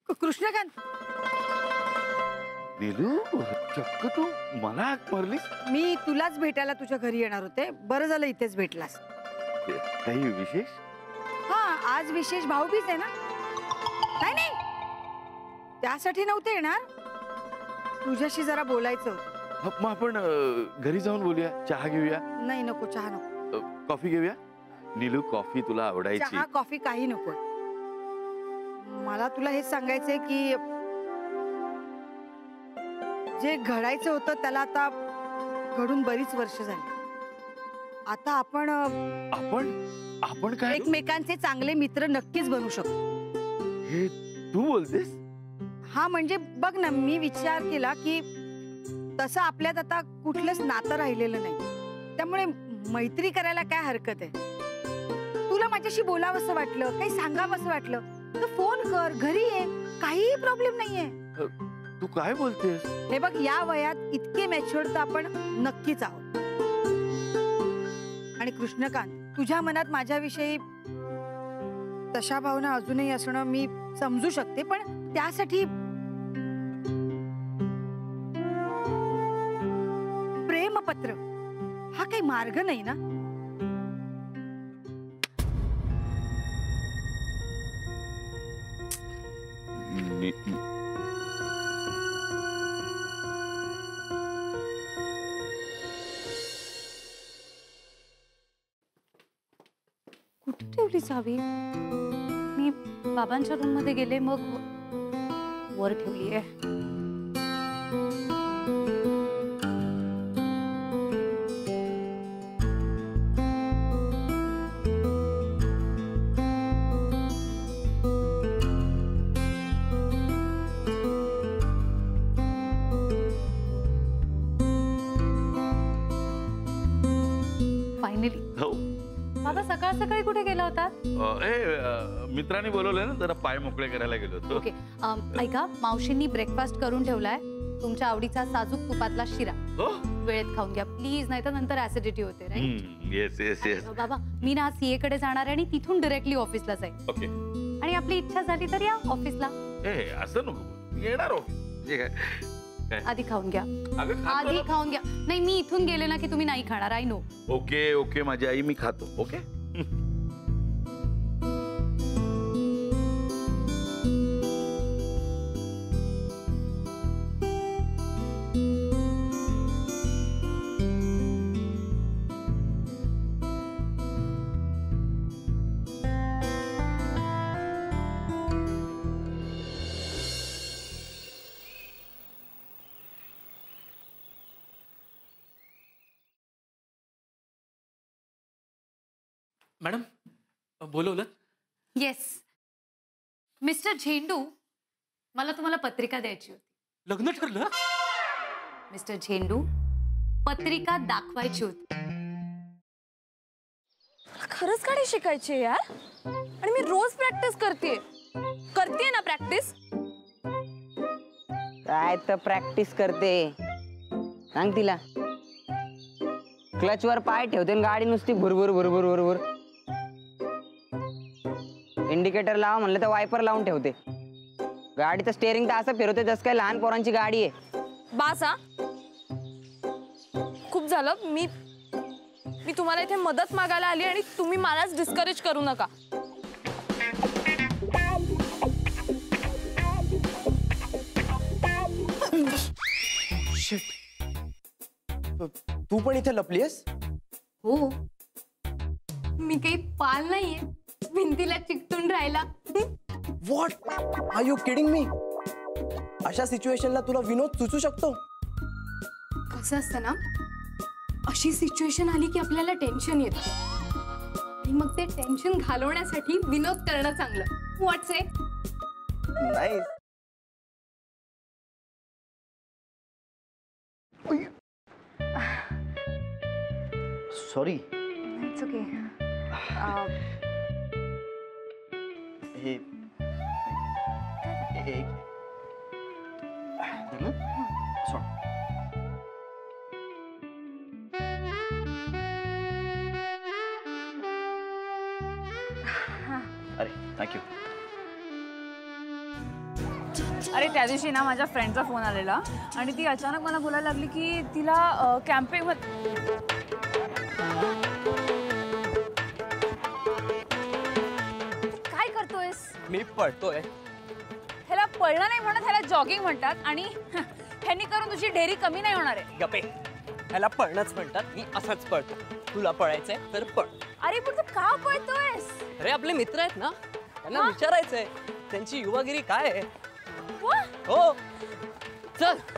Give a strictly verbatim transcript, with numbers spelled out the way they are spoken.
कृष्णकांत, नीलू चक्क तू मला हाक मारलीस? मी तुलाच भेटायला तुझ्या घरी येणार होते, बरं झालं इथेच भेटलास. काही विशेष? हा, आज विशेष भाऊबीज आहे ना. नाही नाही, त्यासाठी नव्हते येणार, तुझ्याशी जरा बोलायचं होतं. मग आपण घरी जाऊन बोलूया, चहा घेऊया. नाही नको, चहा नको. कॉफी घेऊया. नीलू कॉफी तुला आवडायची? चहा कॉफी काही नको. मला तुला हेच सांगायचंय की जे घडायचं होतं त्याला आता घडून बरीच वर्ष झाली. आता आपण आपण आपण काय एकमेकांचे चांगले मित्र नक्कीच बनू शकतो. हे तू बोलतेस? हा म्हणजे बघ ना, मी विचार केला की तसं आपल्यात आता कुठलंच नातं राहिलेलं नाही, त्यामुळे मैत्री करायला काय हरकत आहे. तुला माझ्याशी बोलावंसं वाटलं, काही सांगावंसं वाटलं तर फोन कर, घरी ये, काही प्रॉब्लेम नाहीये. तू काय बोलतेस? हे बघ, या वयात इतके मॅच्युअर तर आपण नक्कीच आहोत. आणि कृष्णकांत, तुझ्या मनात माझ्याविषयी तशा भावना अजूनही असणं मी समजू शकते, पण त्यासाठी प्रेमपत्र हा काही मार्ग नाही ना. कुठे ठेवली चावी? मी बाबांच्या रूम मध्ये गेले, मग वर ठेवली आहे. फायनली. हो. बाबा सकाळ सकाळी कुठे गेला होता? ए मित्रांनी बोलवलंय ना, जरा पाय मोकळे करायला गेलो होतो. ओके. ऐका, मावशींनी ब्रेकफास्ट करून ठेवलाय, तुमच्या आवडीचा साजूक तुपातला शिरा. वेळेत खाऊन घ्या प्लीज, नाही तर नंतर ऍसिडिटी होते. राईट? Yes yes yes. बाबा, मी ना सीए कडे जाणार आहे आणि तिथून डायरेक्टली ऑफिसला जाईल. ओके. आणि आपली इच्छा झाली तर या ऑफिसला. ए असं नको, येणार ऑफिस. आधी खाऊन घ्या, आधी खाऊन घ्या. नाही, मी इथून गेले ना की तुम्ही नाही खाणार. I know. ओके ओके माझी आई, मी खातो. ओके. मॅडम बोलवलं? येस मिस्टर झेंडू, मला तुम्हाला पत्रिका द्यायची होती. लग्न ठरलं? मिस्टर झेंडू, पत्रिका दाखवायची होती. खरंच गाडी शिकायची यार, आणि मी रोज प्रॅक्टिस करते करते ना प्रॅक्टिस. काय तर प्रॅक्टिस करते, सांग तिला. क्लच वर पाय ठेवते आणि गाडी नुसती भुरभुर भुरभुर भुरभुर. इंडिकेटर लावा म्हणलं तर वायपर लावून ठेवते. गाडीचं स्टेअरिंग तर असं फिरवते जसं काय लहान पोरांची गाडी आहे. बास हा, खूप झालं. मी मी तुम्हाला इथे मदत मागायला आली आणि तुम्ही मलाच डिस्करेज करू नका. तू पण इथे लपलीयस? हो, मी काही पाल नाहीये भिंतीला चिकटून राहिला. What are you kidding me? अशा सिच्युएशनला तुला विनोद सुचू शकतो? कसं असतं ना, अशी सिच्युएशन आली की आपल्याला टेन्शन येतं आणि मग ते टेन्शन घालवण्यासाठी विनोद करणं चांगलं. What's it? नाही. सॉरी. It's okay. हे एक सॉरी. अरे थँक्यू. अरे त्या दिवशी ना माझ्या फ्रेंडचा फोन आलेला आणि ती अचानक मला बोलायला लागली की तिला कॅम्पिंग काय करतोयस? मी पळतोय. ह्याला पळणं नाही म्हणत, ह्याला जॉगिंग म्हणतात आणि ह्यांनी करून तुझी ढेरी कमी नाही होणार आहे. गपे, ह्याला पळणंच म्हणतात. मी असंच पळतो. तुला पळायचंय तर पळ. अरे पण तू का पळतोयस? अरे आपले मित्र आहेत ना, त्यांना विचारायचंय त्यांची युवागिरी काय आहे. वा, हो चल.